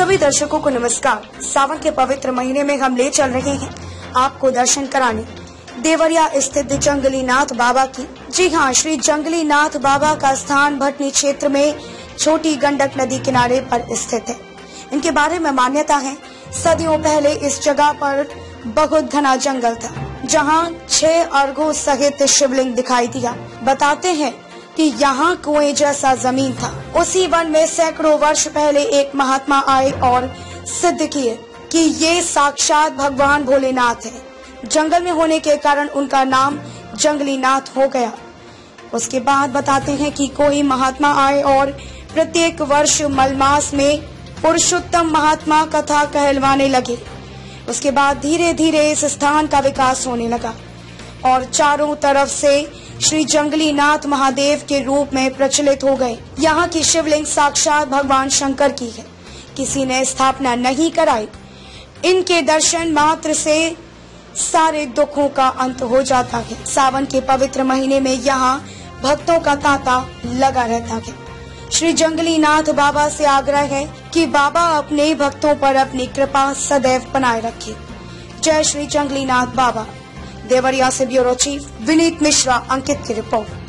सभी दर्शकों को नमस्कार। सावन के पवित्र महीने में हम ले चल रहे हैं आपको दर्शन कराने देवरिया स्थित जंगली नाथ बाबा की। जी हाँ, श्री जंगली नाथ बाबा का स्थान भटनी क्षेत्र में छोटी गंडक नदी किनारे पर स्थित है। इनके बारे में मान्यता है, सदियों पहले इस जगह पर बहुत घना जंगल था, जहाँ 6 अर्घों सहित शिवलिंग दिखाई दिया। बताते हैं कि यहाँ कुएं जैसा जमीन था। उसी वन में सैकड़ों वर्ष पहले एक महात्मा आए और सिद्ध किए कि ये साक्षात भगवान भोलेनाथ है। जंगल में होने के कारण उनका नाम जंगली नाथ हो गया। उसके बाद बताते हैं कि कोई महात्मा आए और प्रत्येक वर्ष मलमास में पुरुषोत्तम महात्मा कथा कहलवाने लगे। उसके बाद धीरे धीरे इस स्थान का विकास होने लगा और चारों तरफ से श्री जंगली नाथ महादेव के रूप में प्रचलित हो गए। यहाँ की शिवलिंग साक्षात भगवान शंकर की है, किसी ने स्थापना नहीं कराई। इनके दर्शन मात्र से सारे दुखों का अंत हो जाता है। सावन के पवित्र महीने में यहाँ भक्तों का तांता लगा रहता है। श्री जंगली नाथ बाबा से आग्रह है कि बाबा अपने भक्तों पर अपनी कृपा सदैव बनाए रखे। जय श्री जंगली नाथ बाबा। देवरिया से ब्यूरो चीफ विनीत मिश्रा, अंकित की रिपोर्ट।